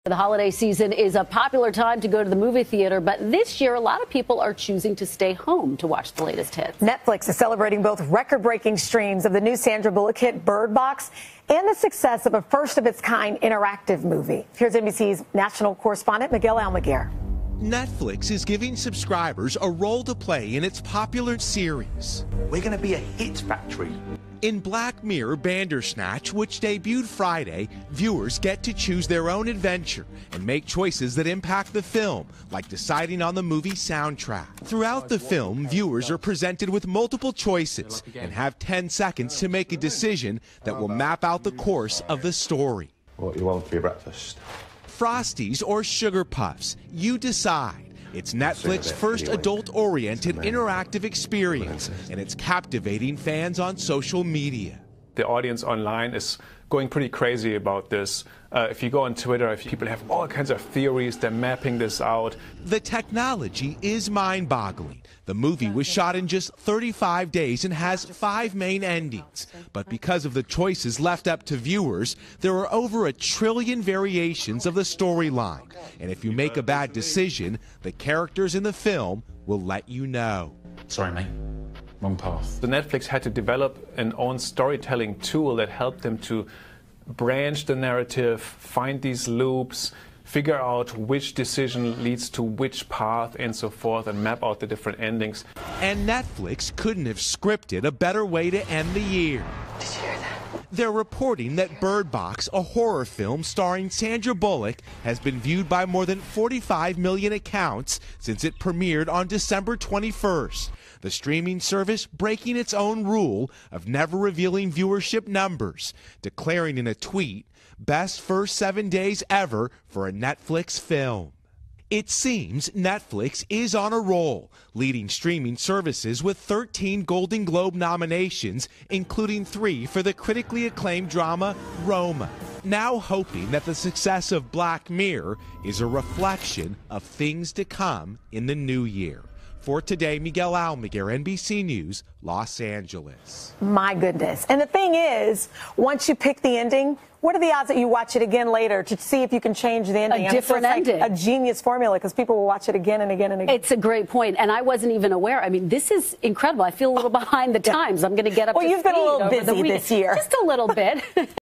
The holiday season is a popular time to go to the movie theater, but this year a lot of people are choosing to stay home to watch the latest hits. Netflix is celebrating both record-breaking streams of the new Sandra Bullock hit Bird Box and the success of a first-of-its-kind interactive movie. Here's NBC's national correspondent Miguel Almaguer. Netflix is giving subscribers a role to play in its popular series. We're going to be a hit factory. In Black Mirror Bandersnatch, which debuted Friday, viewers get to choose their own adventure and make choices that impact the film, like deciding on the movie soundtrack. Throughout the film, viewers are presented with multiple choices and have 10 seconds to make a decision that will map out the course of the story. What you want for your breakfast? Frosties or Sugar Puffs, you decide. It's Netflix's first adult-oriented interactive experience, and it's captivating fans on social media. The audience online is going pretty crazy about this. If you go on Twitter, if people have all kinds of theories, they're mapping this out. The technology is mind-boggling. The movie was shot in just 35 days and has 5 main endings. But because of the choices left up to viewers, there are over 1 trillion variations of the storyline. And if you make a bad decision, the characters in the film will let you know. Sorry, mate. Wrong path. The Netflix had to develop an own storytelling tool that helped them to branch the narrative, find these loops, figure out which decision leads to which path and so forth, and map out the different endings. And Netflix couldn't have scripted a better way to end the year. Did you hear that? They're reporting that Bird Box, a horror film starring Sandra Bullock, has been viewed by more than 45 million accounts since it premiered on December 21st. The streaming service breaking its own rule of never revealing viewership numbers, declaring in a tweet, "Best first 7 days ever for a Netflix film." It seems Netflix is on a roll, leading streaming services with 13 Golden Globe nominations, including 3 for the critically acclaimed drama Roma. Now hoping that the success of Black Mirror is a reflection of things to come in the new year. For today, Miguel Almaguer, NBC News, Los Angeles. My goodness. And the thing is, once you pick the ending, what are the odds that you watch it again later to see if you can change the ending? A different ending. Like a genius formula, because people will watch it again and again and again. It's a great point, and I wasn't even aware. I mean, this is incredible. I feel a little behind the times. I'm going to get up to Well, you've been a little speed over busy the this year. Just a little bit.